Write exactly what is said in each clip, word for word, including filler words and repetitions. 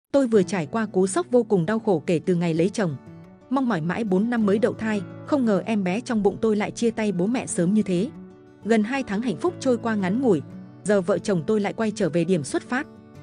Tôi vừa trải qua cú sốc vô cùng đau khổ kể từ ngày lấy chồng. Mong mỏi mãi bốn năm mới đậu thai, không ngờ em bé trong bụng tôi lại chia tay bố mẹ sớm như thế. Gần hai tháng hạnh phúc trôi qua ngắn ngủi, giờ vợ chồng tôi lại quay trở về điểm xuất phát.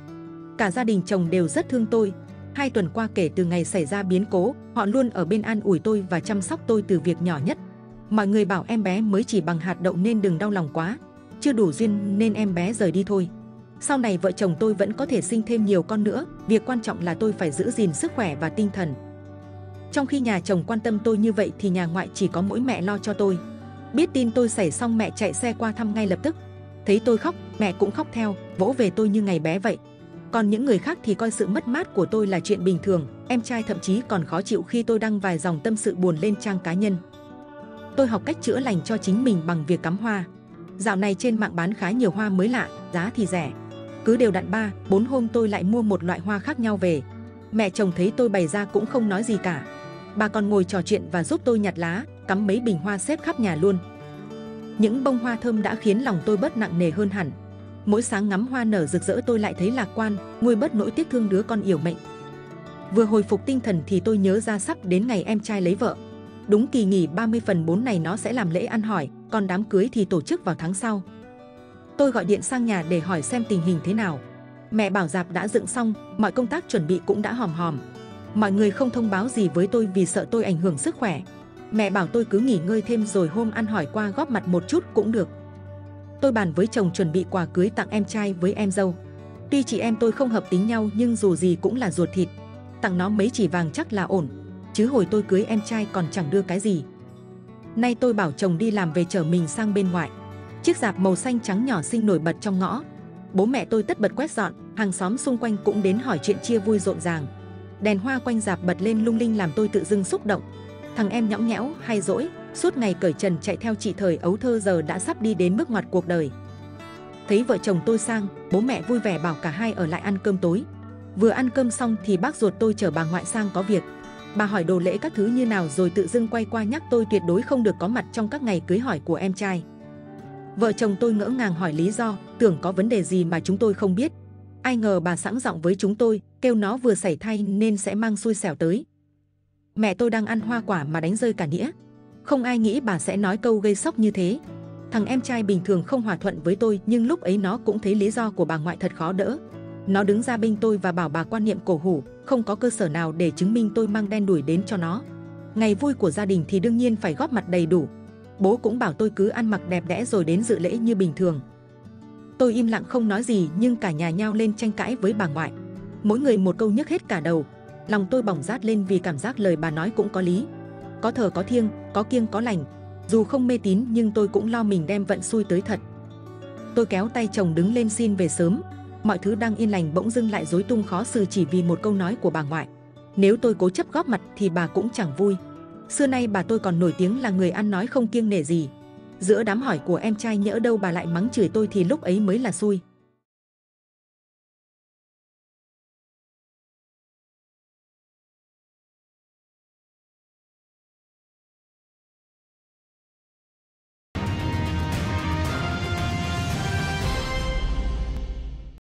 Cả gia đình chồng đều rất thương tôi. Hai tuần qua kể từ ngày xảy ra biến cố, họ luôn ở bên an ủi tôi và chăm sóc tôi từ việc nhỏ nhất. Mọi người bảo em bé mới chỉ bằng hạt đậu nên đừng đau lòng quá, chưa đủ duyên nên em bé rời đi thôi. Sau này vợ chồng tôi vẫn có thể sinh thêm nhiều con nữa, việc quan trọng là tôi phải giữ gìn sức khỏe và tinh thần. Trong khi nhà chồng quan tâm tôi như vậy thì nhà ngoại chỉ có mỗi mẹ lo cho tôi. Biết tin tôi xảy xong mẹ chạy xe qua thăm ngay lập tức. Thấy tôi khóc, mẹ cũng khóc theo, vỗ về tôi như ngày bé vậy. Còn những người khác thì coi sự mất mát của tôi là chuyện bình thường, em trai thậm chí còn khó chịu khi tôi đăng vài dòng tâm sự buồn lên trang cá nhân. Tôi học cách chữa lành cho chính mình bằng việc cắm hoa. Dạo này trên mạng bán khá nhiều hoa mới lạ, giá thì rẻ. Cứ đều đặn ba, bốn hôm tôi lại mua một loại hoa khác nhau về. Mẹ chồng thấy tôi bày ra cũng không nói gì cả. Bà còn ngồi trò chuyện và giúp tôi nhặt lá, cắm mấy bình hoa xếp khắp nhà luôn. Những bông hoa thơm đã khiến lòng tôi bớt nặng nề hơn hẳn. Mỗi sáng ngắm hoa nở rực rỡ tôi lại thấy lạc quan, nguôi bớt nỗi tiếc thương đứa con yểu mệnh. Vừa hồi phục tinh thần thì tôi nhớ ra sắp đến ngày em trai lấy vợ. Đúng kỳ nghỉ ba mươi phần bốn này nó sẽ làm lễ ăn hỏi, còn đám cưới thì tổ chức vào tháng sau. Tôi gọi điện sang nhà để hỏi xem tình hình thế nào. Mẹ bảo rạp đã dựng xong, mọi công tác chuẩn bị cũng đã hòm hòm. Mọi người không thông báo gì với tôi vì sợ tôi ảnh hưởng sức khỏe. Mẹ bảo tôi cứ nghỉ ngơi thêm rồi hôm ăn hỏi qua góp mặt một chút cũng được. Tôi bàn với chồng chuẩn bị quà cưới tặng em trai với em dâu. Tuy chị em tôi không hợp tính nhau nhưng dù gì cũng là ruột thịt. Tặng nó mấy chỉ vàng chắc là ổn. Chứ hồi tôi cưới em trai còn chẳng đưa cái gì. Nay tôi bảo chồng đi làm về chở mình sang bên ngoại. Chiếc rạp màu xanh trắng nhỏ xinh nổi bật trong ngõ. Bố mẹ tôi tất bật quét dọn, hàng xóm xung quanh cũng đến hỏi chuyện chia vui rộn ràng. Đèn hoa quanh rạp bật lên lung linh làm tôi tự dưng xúc động. Thằng em nhõng nhẽo hay dỗi, suốt ngày cởi trần chạy theo chị thời ấu thơ giờ đã sắp đi đến bước ngoặt cuộc đời. Thấy vợ chồng tôi sang, bố mẹ vui vẻ bảo cả hai ở lại ăn cơm tối. Vừa ăn cơm xong thì bác ruột tôi chở bà ngoại sang có việc. Bà hỏi đồ lễ các thứ như nào rồi tự dưng quay qua nhắc tôi tuyệt đối không được có mặt trong các ngày cưới hỏi của em trai. Vợ chồng tôi ngỡ ngàng hỏi lý do, tưởng có vấn đề gì mà chúng tôi không biết. Ai ngờ bà sẵn giọng với chúng tôi, kêu nó vừa sảy thai nên sẽ mang xui xẻo tới. Mẹ tôi đang ăn hoa quả mà đánh rơi cả nĩa. Không ai nghĩ bà sẽ nói câu gây sốc như thế. Thằng em trai bình thường không hòa thuận với tôi nhưng lúc ấy nó cũng thấy lý do của bà ngoại thật khó đỡ. Nó đứng ra bên tôi và bảo bà quan niệm cổ hủ, không có cơ sở nào để chứng minh tôi mang đen đủi đến cho nó. Ngày vui của gia đình thì đương nhiên phải góp mặt đầy đủ. Bố cũng bảo tôi cứ ăn mặc đẹp đẽ rồi đến dự lễ như bình thường. Tôi im lặng không nói gì nhưng cả nhà nhao lên tranh cãi với bà ngoại. Mỗi người một câu nhức hết cả đầu. Lòng tôi bỏng rát lên vì cảm giác lời bà nói cũng có lý. Có thờ có thiêng, có kiêng có lành. Dù không mê tín nhưng tôi cũng lo mình đem vận xui tới thật. Tôi kéo tay chồng đứng lên xin về sớm. Mọi thứ đang yên lành bỗng dưng lại rối tung khó xử chỉ vì một câu nói của bà ngoại. Nếu tôi cố chấp góp mặt thì bà cũng chẳng vui. Xưa nay bà tôi còn nổi tiếng là người ăn nói không kiêng nể gì. Giữa đám hỏi của em trai nhỡ đâu bà lại mắng chửi tôi thì lúc ấy mới là xui.